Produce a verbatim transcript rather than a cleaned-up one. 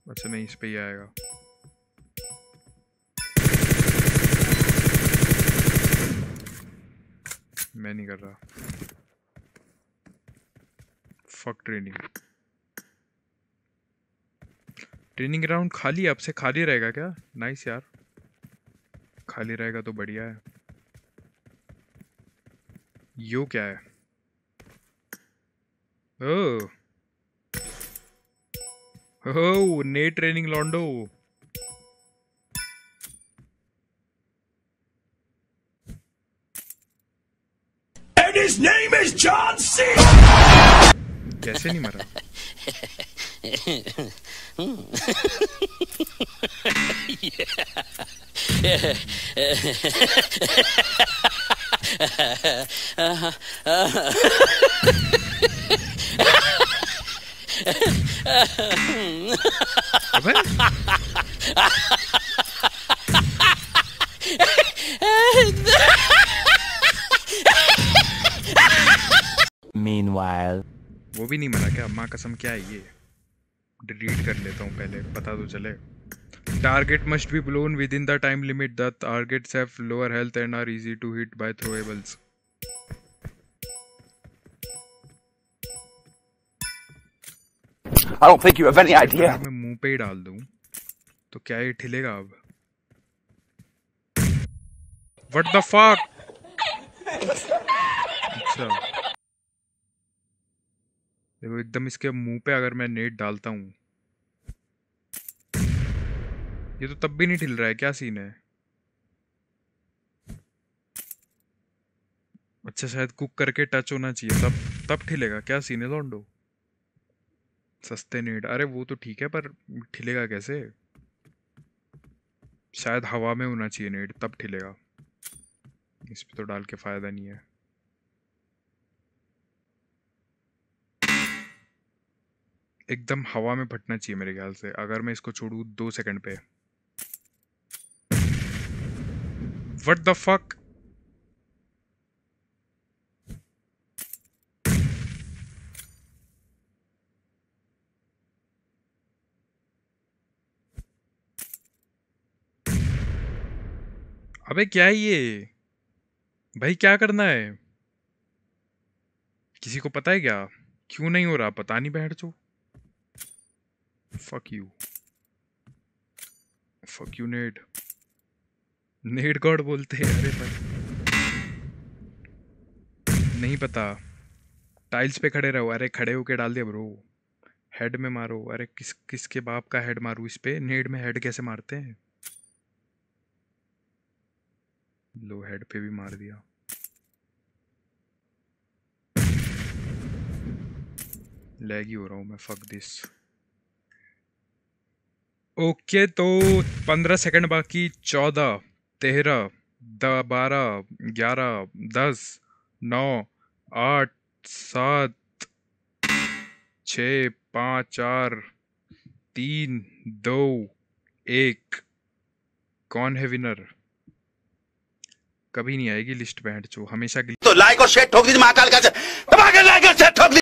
अच्छा नहीं, इस पे ही आएगा। मैं नहीं कर रहा। Fuck training. ट्रेनिंग ग्राउंड खाली, अब से खाली रहेगा क्या? नाइस यार, खाली रहेगा तो बढ़िया है। यो क्या है? ओह ओह, ने ट्रेनिंग लॉन्डो। And his name is John C. कैसे नहीं मरा? अबे Meanwhile, वो भी नहीं मरा क्या? माँ कसम, क्या है ये? डिलीट कर लेता हूँ पहले, पता तो चले। Target must be blown within the time limit. The targets have lower health and are easy to hit by throwables. I don't think you have any idea. अगर मैं मुंह पे ही डाल दूं तो क्या ये ठिलेगा अब? What the fuck? अच्छा, देखो एकदम इसके मुंह पे अगर मैं नेट डालता हूँ, ये तो तब भी नहीं ठिल रहा है। क्या सीन है? अच्छा, शायद कुक करके टच होना चाहिए तब तब ठिलेगा। क्या सीन है लॉन्डो? सस्ते नेट, अरे वो तो ठीक है, पर ठिलेगा कैसे? शायद हवा में होना चाहिए नेट, तब ठिलेगा। इस पे तो डाल के फायदा नहीं है। एकदम हवा में फटना चाहिए मेरे ख्याल से। अगर मैं इसको छोड़ू दो सेकंड पे। What the fuck? अबे क्या है ये भाई? क्या करना है? किसी को पता है क्या? क्यों नहीं हो रहा पता नहीं, बैठ जो। Fuck you, fuck you Ned. Ned God बोलते हैं। अरे भाई नहीं पता। टाइल्स पे खड़े रहो। अरे खड़े होके डाल दिया ब्रो। हेड में मारो। अरे किस किसके बाप का हेड मारू इस पे? नेड में हेड कैसे मारते हैं? लो, हेड पे भी मार दिया। लैगी हो रहा हूँ मैं, फक दिस। ओके, तो पंद्रह सेकंड बाकी। चौदह, तेरह, द बारह, ग्यारह, दस, नौ, आठ, सात, छ, पाँच, चार, तीन, दो, एक। कौन है विनर? कभी नहीं आएगी लिस्ट पे, हमेशा। तो लाइक और शेयर ठोक दीजिए महाकाल का। लाइक और शेयर ठोक